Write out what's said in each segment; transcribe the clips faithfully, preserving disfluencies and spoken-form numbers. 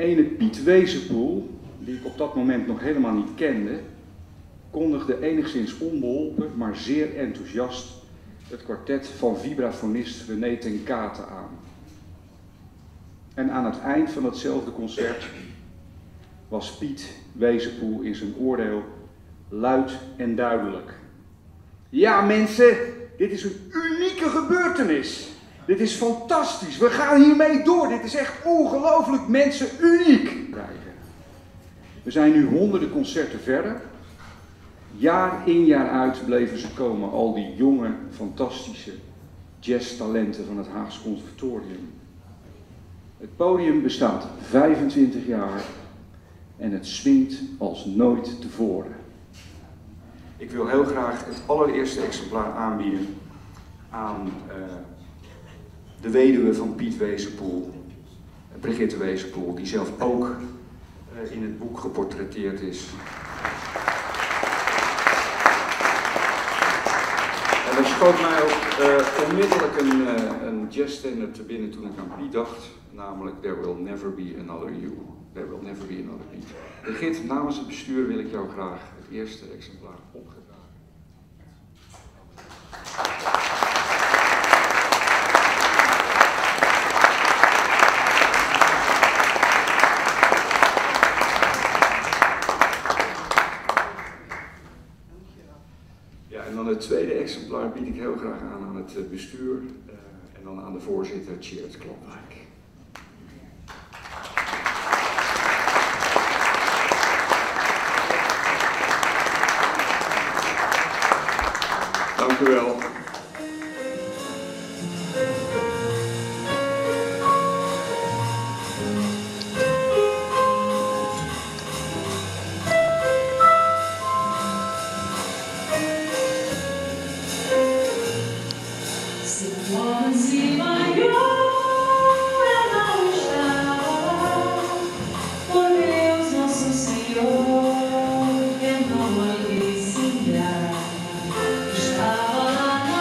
ene Piet Wezenpoel, die ik op dat moment nog helemaal niet kende, kondigde enigszins onbeholpen, maar zeer enthousiast het kwartet van vibrafonist René ten Kate aan. En aan het eind van datzelfde concert was Piet Wezenpoel in zijn oordeel luid en duidelijk. Ja mensen, dit is een unieke gebeurtenis. Dit is fantastisch. We gaan hiermee door. Dit is echt ongelooflijk, mensen, uniek. We zijn nu honderden concerten verder. Jaar in jaar uit bleven ze komen, al die jonge, fantastische jazztalenten van het Haags Conservatorium. Het podium bestaat vijfentwintig jaar en het swingt als nooit tevoren. Ik wil heel graag het allereerste exemplaar aanbieden aan uh, de weduwe van Piet Wezenpoel, Brigitte Wezenpoel, die zelf ook uh, in het boek geportretteerd is. En er schoot mij ook uh, onmiddellijk een, uh, een jazzstandard te binnen toen ik aan Piet dacht, namelijk There Will Never Be Another You. There Will Never Be Another Piet. Brigitte, namens het bestuur wil ik jou graag het eerste exemplaar opgedragen. Ja, en dan het tweede exemplaar bied ik heel graag aan aan het bestuur uh, en dan aan de voorzitter Tjeerd Klapwijk. Dank u wel. Estava lá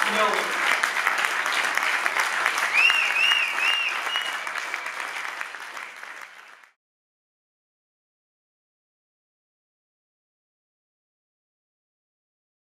Geweldig.